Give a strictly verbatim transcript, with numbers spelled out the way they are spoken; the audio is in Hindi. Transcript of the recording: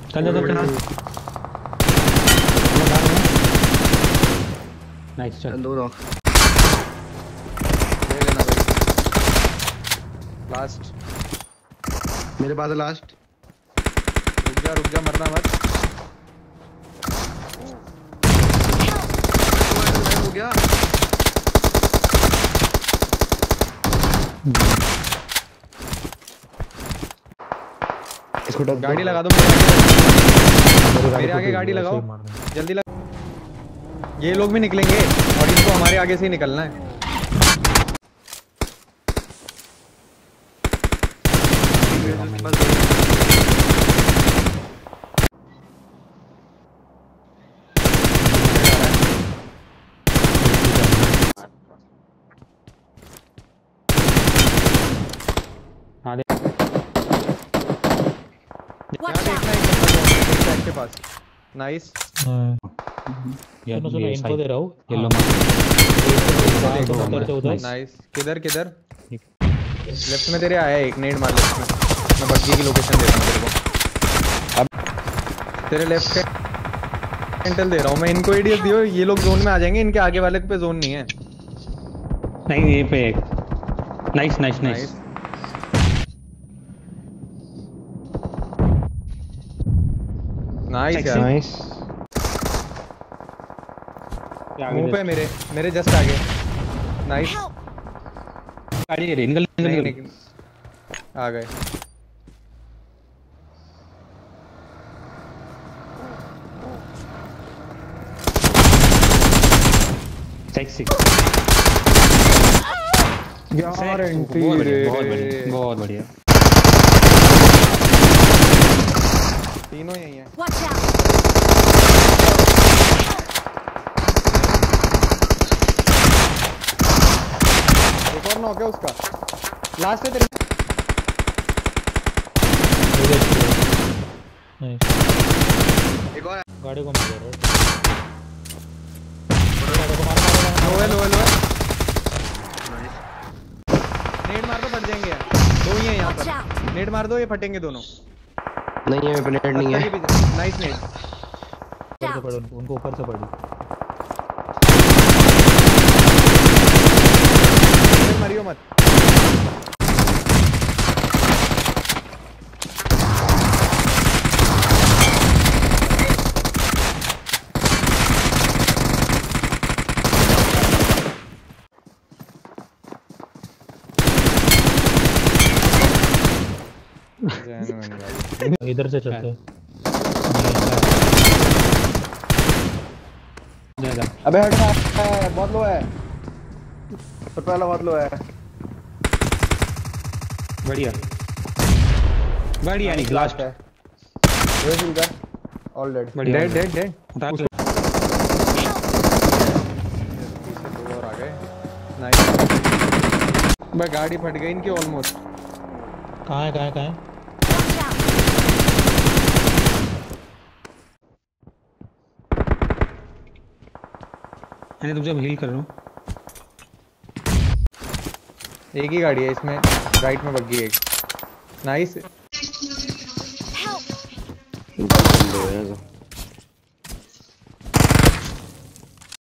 चल चल चल। नाइस चल। दो नॉक। ले लेना भाई। लास्ट। मेरे पास लास्ट। रुक जा रुक जा, मरना मत। हो गया। इसको गाड़ी लगा दो मेरे आगे, गाड़ी लगाओ जल्दी लगा। ये लोग भी निकलेंगे और इनको हमारे आगे से ही निकलना है। हाँ दे। यहाँ देखना एक बंदा के पास। नाइस। यार सुनो सुनो, इनको दे रहा हूँ। येलो उधर नाइस। किधर किधर? लेफ्ट में तेरे आया है एक, नेड मार लेफ्ट में। मैं बग्गी की लोकेशन दे रहा हूँ तेरे को। अब तेरे लेफ्ट के इंटेल दे रहा हूँ मैं। इनको एडीएस दियो, ये लोग जोन में आ जाएंगे। इनके आगे वाले पे जोन नहीं है। नहीं ये पे एक। Nice nice nice. नाइस यार। नाइस। मुंह पे मेरे मेरे जस्ट आगे। नाइस। गाड़ी है, निकल निकल नहीं, निकल। नहीं, आ गए। सेक्सी। यार एंट्री बहुत बढ़िया बहुत बढ़िया बहुत बढ़िया। तीनों यही हैं। Watch out! एक और नॉक है उसका। लास्ट है तेरे। एक और गाड़ी को मार रहा लो है लो है लो है। नेट मार दो, फट जाएंगे यार। दो ही हैं यहाँ Watch पर। out! नेट मार दो, ये फटेंगे दोनों। नहीं है, प्लेट नहीं है। Nice net. ऊपर से पड़ो उनको, उनको ऊपर से पड़ी। मरियो मत। इधर से चलते हैं। अबे हट है, बहुत लो है। फुट वाला बहुत लो है। बढ़िया बढ़िया। नहीं लास्ट है। वो सिंगर ऑल डेड। बढ़िया। Dead dead dead. उठा के। दो और आ गए। नाइस। भाई गाड़ी फट गई इनकी ऑलमोस्ट। कहाँ है कहाँ है कहाँ है? Watch out! मैंने तुमसे हील कर रहा हूँ। एक ही गाड़ी है इसमें, राइट में बग्गी एक। नाइस।